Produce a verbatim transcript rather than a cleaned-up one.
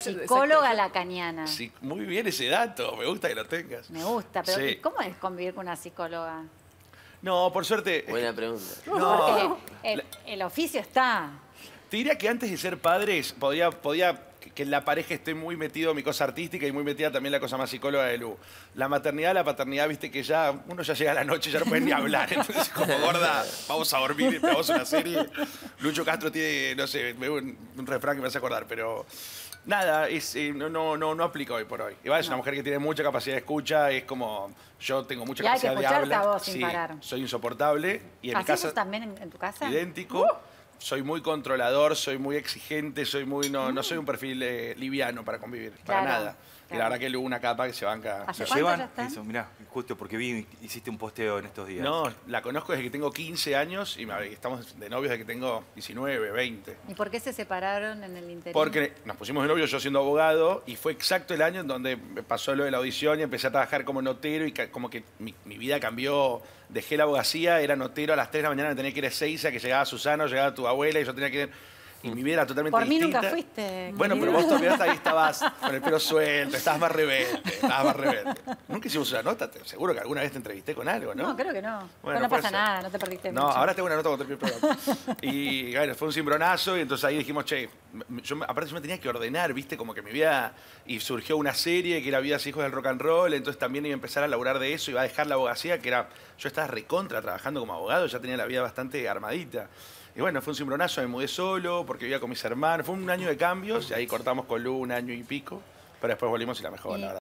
Psicóloga lacaniana. Sí, muy bien ese dato, me gusta que lo tengas. Me gusta, pero Sí. ¿cómo es convivir con una psicóloga? No, por suerte... Buena pregunta. No, Porque el, el oficio está. te diría que antes de ser padres podía, podía que- que en la pareja esté muy metido mi cosa artística y muy metida también la cosa más psicóloga de Lu. La maternidad, la paternidad, viste que ya uno ya llega a la noche y ya no puede ni hablar. Entonces, como gorda, vamos a dormir, vamos a una serie. Lucho Castro tiene, no sé, un, un refrán que me hace acordar, pero... Nada, es, eh, no, no, no, no aplica hoy por hoy. Igual es una mujer que tiene mucha capacidad de escucha, es como... Yo tengo mucha Y hay que capacidad de escucharte habla. a vos sin Sí, parar. soy insoportable. Y en mi ¿Así casa... sos también en, en tu casa? idéntico. Soy muy controlador, soy muy exigente, soy muy no, no soy un perfil eh, liviano para convivir, para Claro, nada. Y claro. la verdad que luego una capa que se banca. ¿Hace ¿Lo cuánto llevan? ya están? Eso, mirá, justo porque vi, hiciste un posteo en estos días. No, la conozco desde que tengo quince años y me- estamos de novios desde que tengo diecinueve, veinte. ¿Y por qué se separaron en el interior? Porque nos pusimos de novios yo siendo abogado y fue exacto el año en donde me pasó lo de la audición y empecé a trabajar como notero y ca- como que mi, mi vida cambió. Dejé la abogacía, era notero a las tres de la mañana, me tenía que ir a Ezeiza, que llegaba Susano, llegaba tu abuela y yo tenía que ir... Y mi vida era totalmente Por mí distinta. nunca fuiste, Bueno, querido. pero vos todavía hasta ahí estabas con el pelo suelto, estabas más rebelde, estabas más rebelde. Nunca hicimos una nota, te- seguro que alguna vez te entrevisté con algo, ¿no? No, creo que no. Bueno, Pero no puede pasa ser. nada, no te perdiste No, mucho. ahora tengo una nota con el programa. Y bueno, fue un cimbronazo y entonces ahí dijimos, che, m- yo, me- aparte yo me tenía que ordenar, viste, como que mi vida... Y surgió una serie que era Vidas e Hijos del Rock and Roll, entonces también iba a empezar a laburar de eso, iba a dejar la abogacía, que era... Yo estaba recontra trabajando como abogado, ya tenía la vida bastante armadita. Y bueno, fue un cimbronazo, me mudé solo porque vivía con mis hermanos. Fue un año de cambios y ahí cortamos con Lu un año y pico, pero después volvimos y la mejor, ¿Y, la verdad.